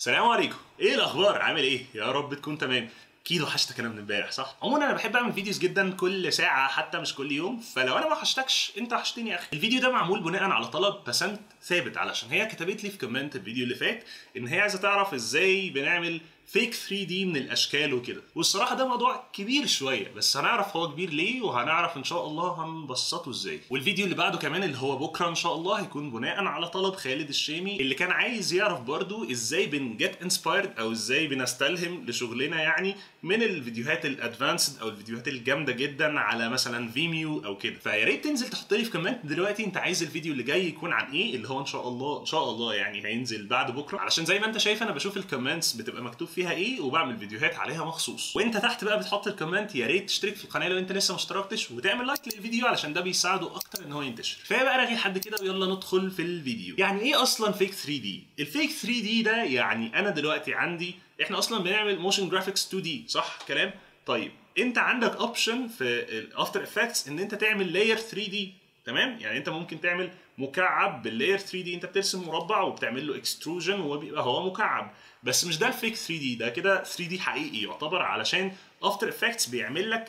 السلام عليكم، ايه الاخبار؟ عامل ايه؟ يا رب تكون تمام. اكيد وحشتك انا من امبارح، صح؟ عموما انا بحب اعمل فيديوز جدا كل ساعه، حتى مش كل يوم، فلو انا ما وحشتكش انت وحشتني يا اخي. الفيديو ده معمول بناء على طلب بسنت ثابت، علشان هي كتبت لي في كومنت الفيديو اللي فات ان هي عايزه تعرف ازاي بنعمل فيك 3 دي من الاشكال وكده. والصراحه ده موضوع كبير شويه، بس هنعرف هو كبير ليه، وهنعرف ان شاء الله هنبسطه ازاي. والفيديو اللي بعده كمان اللي هو بكره ان شاء الله هيكون بناء على طلب خالد الشامي، اللي كان عايز يعرف برضو ازاي بنجت انسبايرد او ازاي بنستلهم لشغلنا يعني من الفيديوهات الادفانسد او الفيديوهات الجامده جدا على مثلا فيميو او كده. فيا ريت تنزل تحط لي في كومنت دلوقتي انت عايز الفيديو اللي جاي يكون عن ايه، اللي هو ان شاء الله يعني هينزل بعد بكره، علشان زي ما انت شايف انا بشوف الكومنتس بتبقى مكتوب فيها ايه وبعمل فيديوهات عليها مخصوص. وانت تحت بقى بتحط الكومنت يا ريت تشترك في القناه لو انت لسه ما اشتركتش، وتعمل لايك للفيديو علشان ده بيساعده اكتر ان هو ينتشر. كفايه بقى رغي لحد كده ويلا ندخل في الفيديو. يعني ايه اصلا فيك 3 دي؟ الفيك 3 دي ده يعني انا دلوقتي عندي، احنا اصلا بنعمل موشن جرافيكس 2 دي صح كلام؟ طيب انت عندك اوبشن في الافتر افكتس ان انت تعمل لاير 3 دي، تمام؟ يعني انت ممكن تعمل مكعب باللاير 3 دي، انت بترسم مربع وبتعمل له اكستروجن وبيبقى هو مكعب. بس مش ده الفيك 3 دي، ده كده 3 دي حقيقي يعتبر، علشان افتر افكتس بيعمل لك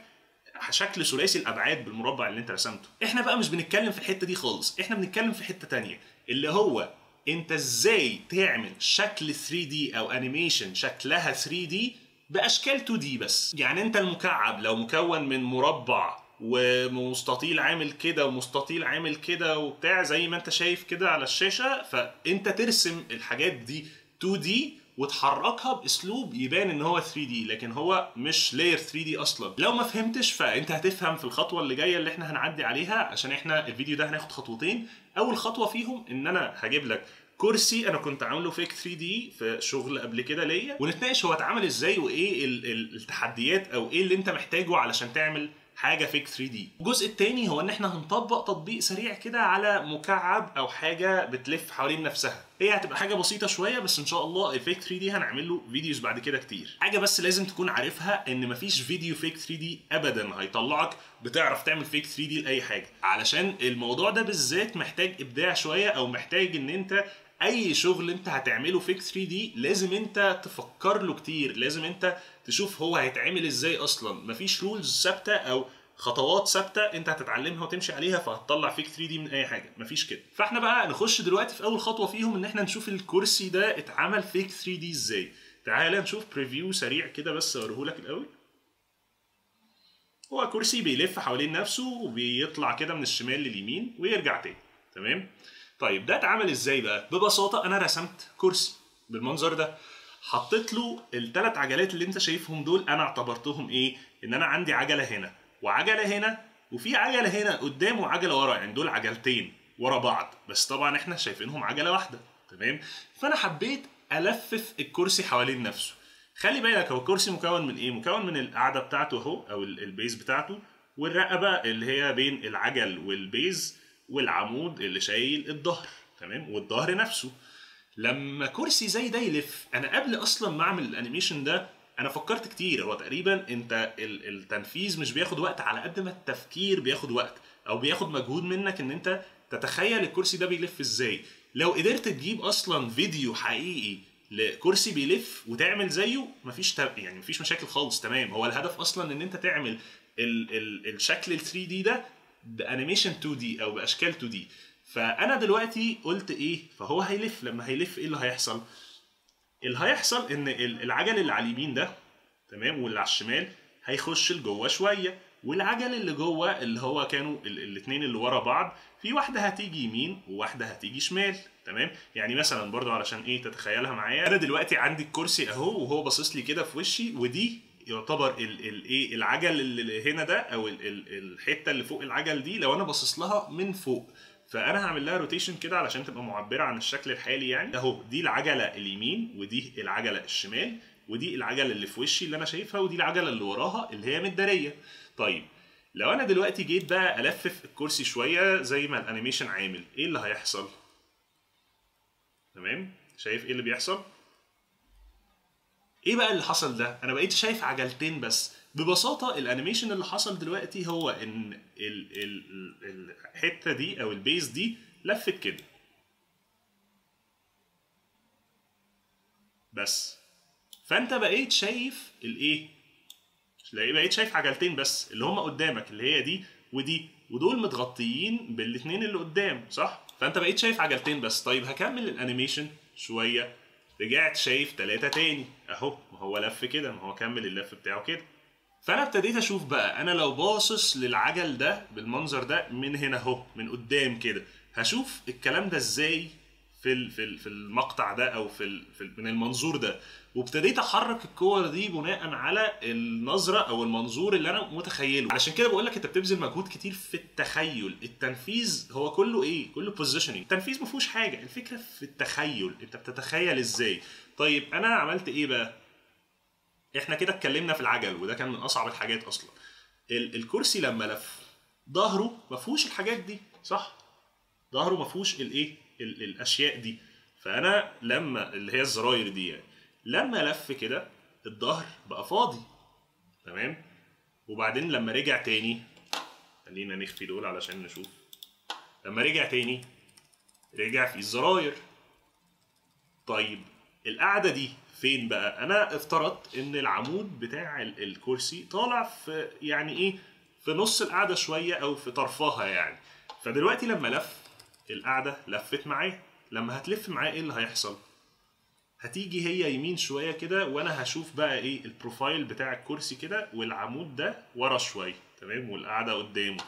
شكل ثلاثي الابعاد بالمربع اللي انت رسمته. احنا بقى مش بنتكلم في الحته دي خالص، احنا بنتكلم في حته تانية، اللي هو انت ازاي تعمل شكل 3 دي او انيميشن شكلها 3 دي باشكال 2 دي بس. يعني انت المكعب لو مكون من مربع ومستطيل عامل كده ومستطيل عامل كده وبتاع زي ما انت شايف كده على الشاشه، فانت ترسم الحاجات دي 2 دي وتحركها باسلوب يبان ان هو 3 دي، لكن هو مش لاير 3 دي اصلا. لو ما فهمتش فانت هتفهم في الخطوه اللي جايه اللي احنا هنعدي عليها، عشان احنا الفيديو ده هناخد خطوتين. اول خطوه فيهم ان انا هجيب لك كرسي انا كنت عامله فيك 3 دي في شغل قبل كده ليا، ونتناقش هو اتعمل ازاي وايه التحديات او ايه اللي انت محتاجه علشان تعمل حاجه فيك 3 دي. الجزء الثاني هو ان احنا هنطبق تطبيق سريع كده على مكعب او حاجه بتلف حوالين نفسها. هي هتبقى حاجه بسيطه شويه، بس ان شاء الله الفيك 3 دي هنعمل له فيديوز بعد كده كتير. حاجه بس لازم تكون عارفها ان مفيش فيديو فيك 3 دي ابدا هيطلعك بتعرف تعمل فيك 3 دي لاي حاجه، علشان الموضوع ده بالذات محتاج ابداع شويه، او محتاج ان انت اي شغل انت هتعمله فيك 3 دي لازم انت تفكر له كتير، لازم انت تشوف هو هيتعمل ازاي. اصلا مفيش رولز ثابته او خطوات ثابته انت هتتعلمها وتمشي عليها فهتطلع فيك 3 دي من اي حاجه، مفيش كده. فاحنا بقى نخش دلوقتي في اول خطوه فيهم، ان احنا نشوف الكرسي ده اتعمل فيك 3 دي ازاي. تعالى نشوف بريفيو سريع كده بس اوريهولك الاول. هو كرسي بيلف حوالين نفسه وبيطلع كده من الشمال لليمين ويرجع تاني، تمام؟ طيب ده اتعمل ازاي بقى؟ ببساطه انا رسمت كرسي بالمنظر ده، حطيت له الثلاث عجلات اللي انت شايفهم دول، انا اعتبرتهم ايه؟ ان انا عندي عجله هنا وعجله هنا وفي عجله هنا قدام وعجله ورا، يعني دول عجلتين ورا بعض، بس طبعا احنا شايفينهم عجله واحده، تمام؟ فانا حبيت الفف الكرسي حوالين نفسه. خلي بالك هو الكرسي مكون من ايه؟ مكون من القاعده بتاعته اهو او البيز بتاعته، والرقبه اللي هي بين العجل والبيز، والعمود اللي شايل الظهر، تمام؟ والظهر نفسه. لما كرسي زي ده يلف، انا قبل اصلا ما اعمل الانيميشن ده انا فكرت كتير. هو تقريبا انت التنفيذ مش بياخد وقت على قد ما التفكير بياخد وقت، او بياخد مجهود منك ان انت تتخيل الكرسي ده بيلف ازاي. لو قدرت تجيب اصلا فيديو حقيقي لكرسي بيلف وتعمل زيه مفيش يعني مفيش مشاكل خالص، تمام؟ هو الهدف اصلا ان انت تعمل الشكل ال 3 دي ده بانيميشن 2 دي او باشكال 2 دي. فانا دلوقتي قلت ايه؟ فهو هيلف، لما هيلف ايه اللي هيحصل؟ اللي هيحصل ان العجل اللي على اليمين ده، تمام، واللي على الشمال هيخش لجوه شويه، والعجل اللي جوه اللي هو كانوا الاثنين اللي ورا بعض، في واحده هتيجي يمين وواحده هتيجي شمال، تمام؟ يعني مثلا برضو علشان ايه تتخيلها معايا، انا دلوقتي عندي الكرسي اهو وهو باصص لي كده في وشي، ودي يعتبر الايه العجل اللي هنا ده او الحته اللي فوق العجل دي لو انا باصص لها من فوق، فانا هعمل لها روتيشن كده علشان تبقى معبره عن الشكل الحالي. يعني اهو دي العجله اليمين ودي العجله الشمال، ودي العجله اللي في وشي اللي انا شايفها، ودي العجله اللي وراها اللي هي متداريه. طيب لو انا دلوقتي جيت بقى الفف الكرسي شويه زي ما الانيميشن عامل، ايه اللي هيحصل؟ تمام؟ شايف ايه اللي بيحصل؟ ايه بقى اللي حصل ده؟ انا بقيت شايف عجلتين بس. ببساطه الانيميشن اللي حصل دلوقتي هو ان الحته دي او البيز دي لفت كده، بس. فانت بقيت شايف الايه؟ بقيت شايف عجلتين بس اللي هما قدامك، اللي هي دي ودي، ودول متغطيين بالاتنين اللي قدام، صح؟ فانت بقيت شايف عجلتين بس. طيب هكمل الانيميشن شويه، رجعت شايف 3 تاني اهو، ما هو لف كده، ما هو كمل اللف بتاعه كده. فانا ابتديت اشوف بقى، انا لو باصص للعجل ده بالمنظر ده من هنا اهو، من قدام كده، هشوف الكلام ده ازاي في المقطع ده، او من المنظور ده. وابتديت احرك الكور دي بناء على النظره او المنظور اللي انا متخيله. علشان كده بقول لك انت بتبذل مجهود كتير في التخيل. التنفيذ هو كله ايه؟ كله بوزيشننج. التنفيذ ما فيهوش حاجه، الفكره في التخيل، انت بتتخيل ازاي. طيب انا عملت ايه بقى؟ احنا كده اتكلمنا في العجل، وده كان من اصعب الحاجات اصلا. الكرسي لما لف ظهره ما فيهوش الحاجات دي، صح؟ ظهره ما فيهوش الايه؟ الاشياء دي. فانا لما اللي هي الزراير دي يعني، لما لف كده الظهر بقى فاضي، تمام. وبعدين لما رجع تاني، خلينا نخفي دول علشان نشوف. لما رجع تاني رجع في الزراير. طيب القعده دي فين بقى؟ انا افترضت ان العمود بتاع الكرسي طالع في يعني ايه، في نص القعده شويه او في طرفها يعني. فدلوقتي لما لف القعده لفت معاه، لما هتلف معاه ايه اللي هيحصل؟ هتيجي هي يمين شويه كده، وانا هشوف بقى ايه البروفايل بتاع الكرسي كده، والعمود ده ورا شويه، تمام، والقعده قدامه،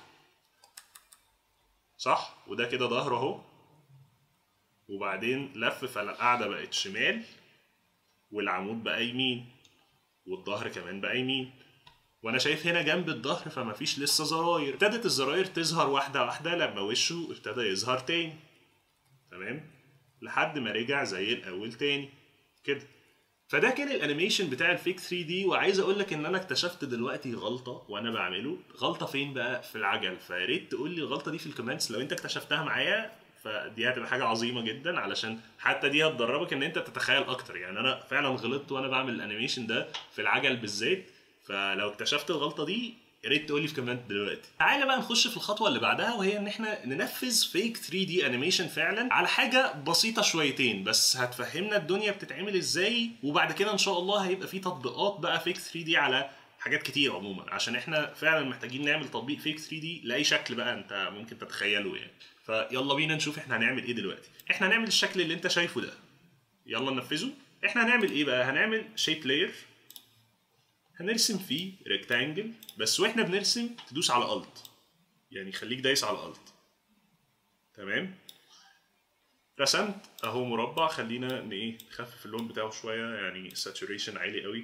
صح؟ وده كده ظهره اهو. وبعدين لف، فالقعده بقت شمال، والعمود بقى يمين، والظهر كمان بقى يمين. وانا شايف هنا جنب الظهر فما فيش لسه زراير. ابتدت الزراير تظهر واحده واحده لما وشه ابتدى يظهر تاني، تمام، لحد ما رجع زي الاول تاني كده. فده كان الانيميشن بتاع الفيك 3 دي. وعايز اقول لك ان انا اكتشفت دلوقتي غلطه وانا بعمله. غلطه فين بقى؟ في العجل. فيا ريت تقول لي الغلطه دي في الكومنتس لو انت اكتشفتها معايا، فدي هتبقى حاجه عظيمه جدا، علشان حتى دي هتدربك ان انت تتخيل اكتر. يعني انا فعلا غلطت وانا بعمل الانيميشن ده في العجل بالذات. فلو اكتشفت الغلطه دي يا ريت تقول لي في كومنت دلوقتي. تعالى بقى نخش في الخطوه اللي بعدها، وهي ان احنا ننفذ فيك 3 دي انيميشن فعلا على حاجه بسيطه شويتين بس، هتفهمنا الدنيا بتتعمل ازاي. وبعد كده ان شاء الله هيبقى في تطبيقات بقى فيك 3 دي على حاجات كتير عموما، عشان احنا فعلا محتاجين نعمل تطبيق فيك 3 دي لاي شكل بقى انت ممكن تتخيله يعني. فيلا بينا نشوف احنا هنعمل ايه دلوقتي. احنا هنعمل الشكل اللي انت شايفه ده، يلا ننفذه. احنا هنعمل ايه بقى؟ هنعمل شيب لاير، هنرسم فيه ريكتانجل بس. واحنا بنرسم تدوس على الت، يعني خليك دايس على الت، تمام. رسمت اهو مربع. خلينا ايه نخفف اللون بتاعه شويه، يعني ساتوريشن عالي قوي.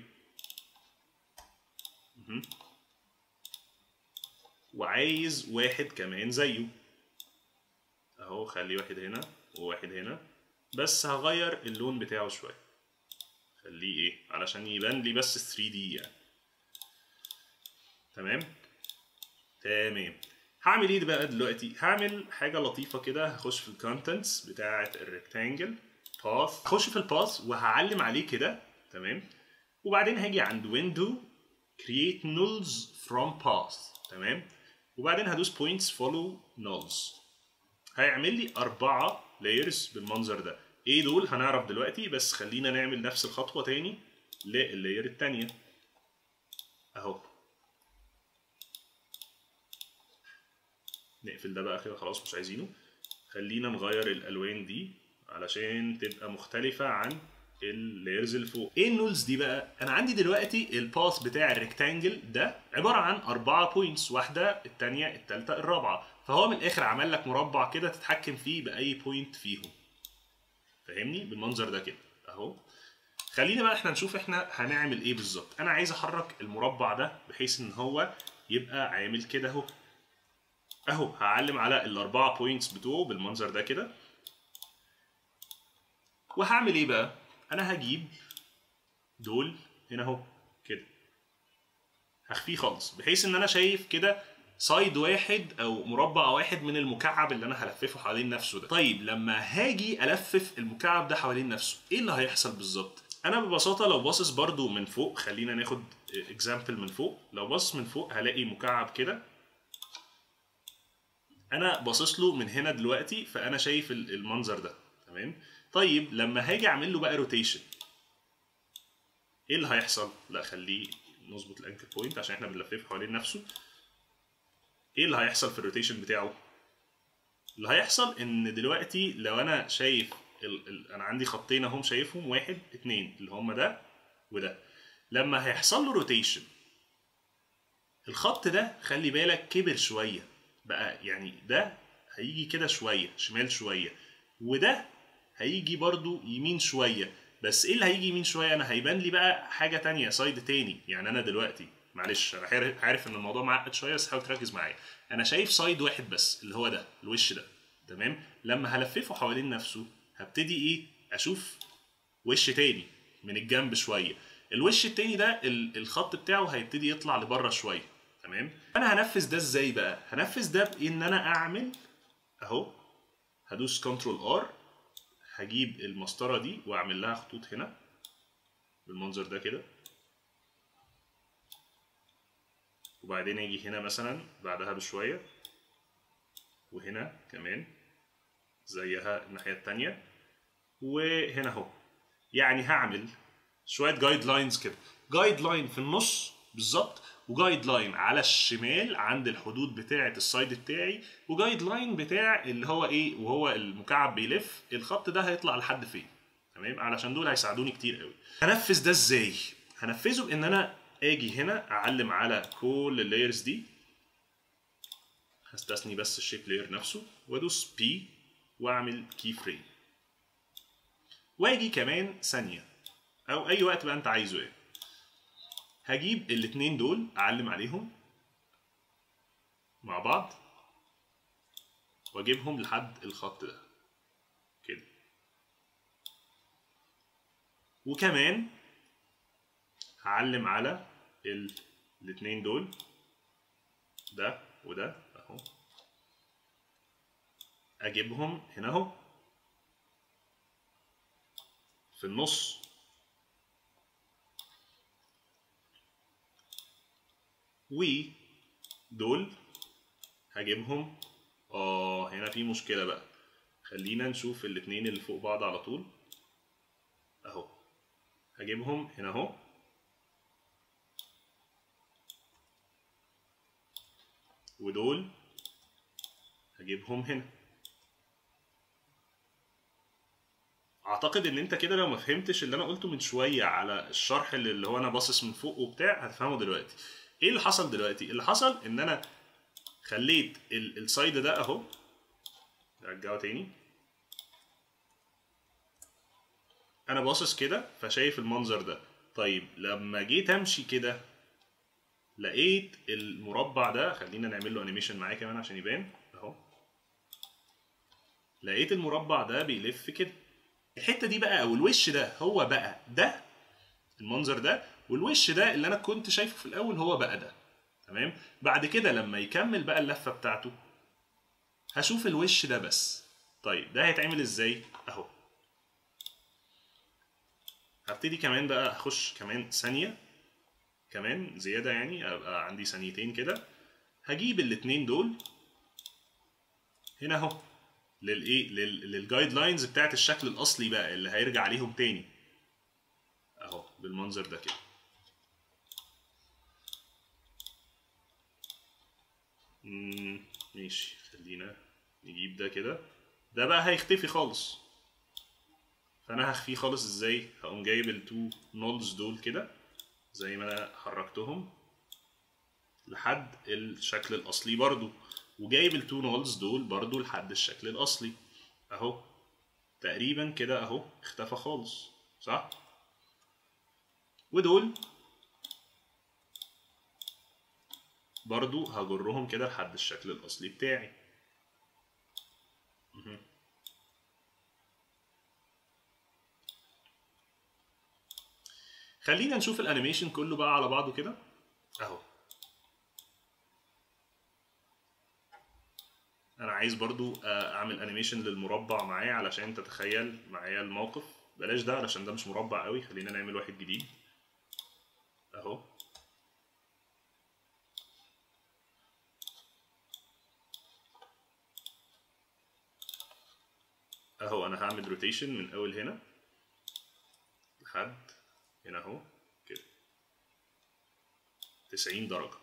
وعايز واحد كمان زيه اهو، خلي واحد هنا وواحد هنا، بس هغير اللون بتاعه شويه، خليه ايه علشان يبان لي بس 3 دي يعني. تمام. هعمل ايه بقى دلوقتي؟ هعمل حاجه لطيفه كده. هخش في الكونتنتس بتاعه الريكتانجل، باث، هخش في الباث وهعلم عليه كده، تمام. وبعدين هاجي عند ويندو create nulls from path، تمام. وبعدين هدوس points follow nulls، هيعمل لي 4 layers بالمنظر ده. ايه دول؟ هنعرف دلوقتي، بس خلينا نعمل نفس الخطوه تاني لللاير التانيه اهو. نقفل ده بقى كده خلاص، مش عايزينه. خلينا نغير الالوان دي علشان تبقى مختلفه عن اللايرز اللي فوق. ايه النولز دي بقى؟ انا عندي دلوقتي الباث بتاع الريكتانجل ده عباره عن 4 بوينتس، واحده الثانيه الثالثه الرابعه. فهو من الاخر عمل لك مربع كده تتحكم فيه باي بوينت فيهم، فاهمني؟ بالمنظر ده كده اهو. خلينا بقى احنا نشوف احنا هنعمل ايه بالظبط. انا عايز احرك المربع ده بحيث ان هو يبقى عامل كده اهو. اهو هعلم على ال4 بوينتس بتوعه بالمنظر ده كده. وهعمل ايه بقى؟ انا هجيب دول هنا اهو كده، هخفيه خالص بحيث ان انا شايف كده سايد واحد او مربع واحد من المكعب اللي انا هلففه حوالين نفسه ده. طيب لما هاجي الفف المكعب ده حوالين نفسه ايه اللي هيحصل بالظبط؟ انا ببساطه لو باصص برضو من فوق، خلينا ناخد اكزامبل من فوق. لو باصص من فوق هلاقي مكعب كده، انا باصص له من هنا دلوقتي، فانا شايف المنظر ده، تمام. طيب لما هاجي اعمل له بقى روتيشن ايه اللي هيحصل؟ لا خليه نظبط الانكر بوينت عشان احنا بنلففه حوالين نفسه. ايه اللي هيحصل في الروتيشن بتاعه؟ اللي هيحصل ان دلوقتي لو انا شايف انا عندي خطين اهم شايفهم، واحد اتنين اللي هم ده وده. لما هيحصل له روتيشن الخط ده خلي بالك كبر شويه بقى، يعني ده هيجي كده شويه شمال شويه، وده هيجي برضو يمين شويه. بس ايه اللي هيجي يمين شويه؟ انا هيبان لي بقى حاجه تانية، سايد تاني. يعني انا دلوقتي معلش انا عارف ان الموضوع معقد شويه بس حاول تركز معايا. انا شايف سايد واحد بس اللي هو ده الوش ده، تمام؟ لما هلففه حوالين نفسه هبتدي ايه؟ اشوف وش تاني من الجنب شويه. الوش التاني ده الخط بتاعه هيبتدي يطلع لبره شويه، تمام؟ انا هنفذ ده ازاي بقى؟ هنفذ ده بان انا اعمل اهو، هدوس كنترول ار، هجيب المسطره دي واعمل لها خطوط هنا بالمنظر ده كده، وبعدين اجي هنا مثلا بعدها بشويه، وهنا كمان زيها الناحيه التانيه، وهنا اهو. يعني هعمل شويه جايد لاينز كده، جايد لاين في النص بالظبط، وجايد لاين على الشمال عند الحدود بتاعه السايد بتاعي، وجايد لاين بتاع اللي هو ايه وهو المكعب بيلف الخط ده هيطلع لحد فين، تمام؟ علشان دول هيساعدوني كتير قوي. هنفذ ده ازاي؟ هنفذه بان انا اجي هنا اعلم على كل اللايرز دي، هستثني بس الشيب لاير نفسه، وادوس بي واعمل كي فريم، واجي كمان ثانيه او اي وقت بقى انت عايزه ايه، هجيب الاتنين دول اعلم عليهم مع بعض واجيبهم لحد الخط ده كده، وكمان هعلم على الاتنين دول ده وده اهو، اجيبهم هنا اهو في النص، ودول هجيبهم. هنا في مشكلة بقى، خلينا نشوف الاتنين اللي فوق بعض على طول اهو، هجيبهم هنا اهو، ودول هجيبهم هنا. اعتقد ان انت كده لو ما فهمتش اللي انا قلته من شويه على الشرح اللي هو انا باصص من فوق وبتاع هتفهمه دلوقتي. ايه اللي حصل دلوقتي؟ اللي حصل ان انا خليت السايد ده اهو، ارجعه تاني، انا باصص كده فشايف المنظر ده. طيب لما جيت امشي كده لقيت المربع ده، خلينا نعمل له انيميشن معاه كمان عشان يبان اهو، لقيت المربع ده بيلف كده. الحته دي بقى او الوش ده هو بقى ده المنظر ده، والوش ده اللي انا كنت شايفه في الاول هو بقى ده، تمام؟ بعد كده لما يكمل بقى اللفه بتاعته هشوف الوش ده بس. طيب ده هيتعمل ازاي؟ اهو هبتدي كمان بقى هخش كمان ثانيه كمان زياده، يعني ابقى عندي ثانيتين كده، هجيب الاتنين دول هنا اهو للايه للجايد لاينز بتاعت الشكل الاصلي بقى اللي هيرجع عليهم تاني اهو بالمنظر ده كده. ماشي، خلينا نجيب ده كده، ده بقى هيختفي خالص، فانا هخفيه خالص ازاي؟ هقوم جايب التو نودز دول كده زي ما انا حركتهم لحد الشكل الاصلي برضو، وجايب التو نودز دول برضو لحد الشكل الاصلي اهو، تقريبا كده اهو اختفى خالص صح؟ ودول برضو هجرهم كده لحد الشكل الاصلي بتاعي. خلينا نشوف الانيميشن كله بقى على بعضه كده اهو. انا عايز برضو اعمل انيميشن للمربع معايا علشان تتخيل معايا الموقف. بلاش ده علشان ده مش مربع قوي، خلينا نعمل واحد جديد اهو. اهو انا هعمل روتيشن من اول هنا لحد هنا اهو، 90 درجة.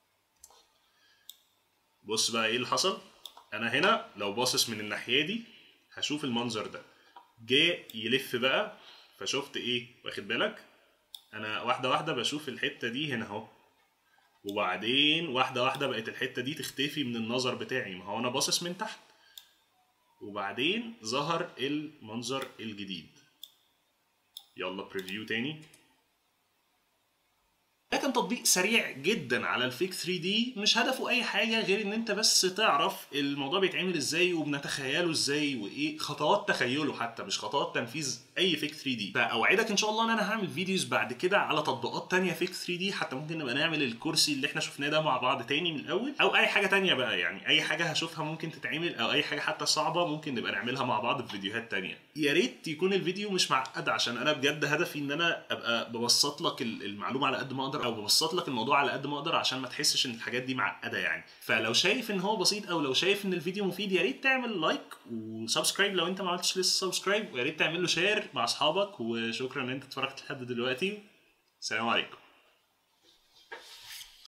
بص بقى ايه اللي حصل. انا هنا لو باصص من الناحية دي هشوف المنظر ده، جه يلف بقى فشفت ايه، واخد بالك؟ انا واحدة واحدة بشوف الحتة دي هنا اهو، وبعدين واحدة واحدة بقت الحتة دي تختفي من النظر بتاعي، ما هو انا باصص من تحت، وبعدين ظهر المنظر الجديد. يلا بريفيو تاني. ده كان تطبيق سريع جدا على الفيك 3 دي، مش هدفه اي حاجه غير ان انت بس تعرف الموضوع بيتعمل ازاي وبنتخيله ازاي وايه خطوات تخيله، حتى مش خطوات تنفيذ اي فيك 3 دي. فاوعدك ان شاء الله ان انا هعمل فيديوز بعد كده على تطبيقات تانية فيك 3 دي، حتى ممكن نبقى نعمل الكرسي اللي احنا شفناه ده مع بعض تاني من الاول، او اي حاجه تانية بقى، يعني اي حاجه هشوفها ممكن تتعمل، او اي حاجه حتى صعبه ممكن نبقى نعملها مع بعض في فيديوهات تانية. يا ريت يكون الفيديو مش معقد، عشان انا بجد هدفي ان انا ابقى ببسط لك المعلومه على قد ما اقدر، او ببسط لك الموضوع على قد ما اقدر عشان ما تحسش ان الحاجات دي معقده يعني. فلو شايف ان هو بسيط، او لو شايف ان الفيديو مفيد، يا ريت تعمل لايك وسبسكرايب لو انت ما عملتش لسه سبسكرايب، ويا ريت تعمل له شير مع اصحابك. وشكرا ان انت اتفرجت لحد دلوقتي. السلام عليكم.